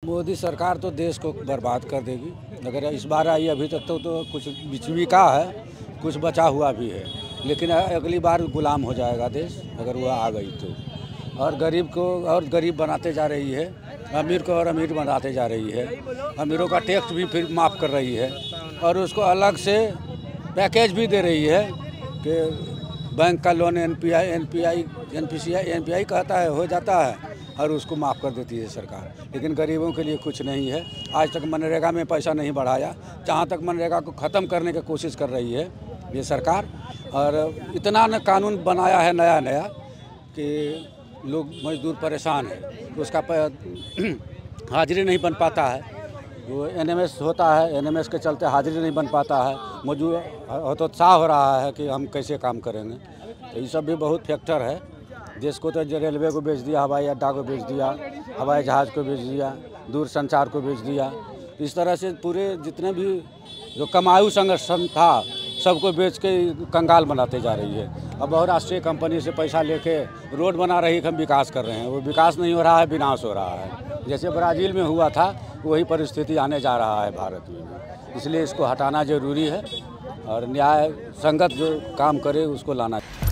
मोदी सरकार तो देश को बर्बाद कर देगी। अगर इस बार आई अभी तक तो कुछ बिचवीका है, कुछ बचा हुआ भी है, लेकिन अगली बार गुलाम हो जाएगा देश अगर वह आ गई तो। और गरीब को और गरीब बनाते जा रही है, अमीर को और अमीर बनाते जा रही है। अमीरों का टैक्स भी फिर माफ़ कर रही है और उसको अलग से पैकेज भी दे रही है कि बैंक का लोन एनपीआई कहता है, हो जाता है और उसको माफ़ कर देती है सरकार। लेकिन गरीबों के लिए कुछ नहीं है। आज तक मनरेगा में पैसा नहीं बढ़ाया, जहाँ तक मनरेगा को ख़त्म करने की कोशिश कर रही है ये सरकार। और इतना न कानून बनाया है नया नया कि लोग मजदूर परेशान है, उसका हाजिरी नहीं बन पाता है। वो एनएमएस होता है, एनएमएस के चलते हाजिरी नहीं बन पाता है। मजदूर हतोत्साह हो रहा है कि हम कैसे काम करेंगे। तो ये सब भी बहुत फैक्टर है। देश को तो रेलवे को बेच दिया, हवाई अड्डा को बेच दिया, हवाई जहाज़ को बेच दिया, दूर संचार को बेच दिया। इस तरह से पूरे जितने भी जो कमाऊ संगठन था सबको बेच के कंगाल बनाते जा रही है। अब बहुराष्ट्रीय कंपनी से पैसा लेके रोड बना रही, हम विकास कर रहे हैं। वो विकास नहीं हो रहा है, विनाश हो रहा है। जैसे ब्राज़ील में हुआ था वही परिस्थिति आने जा रहा है भारत में। इसलिए इसको हटाना ज़रूरी है और न्याय संगत जो काम करे उसको लाना चाहिए।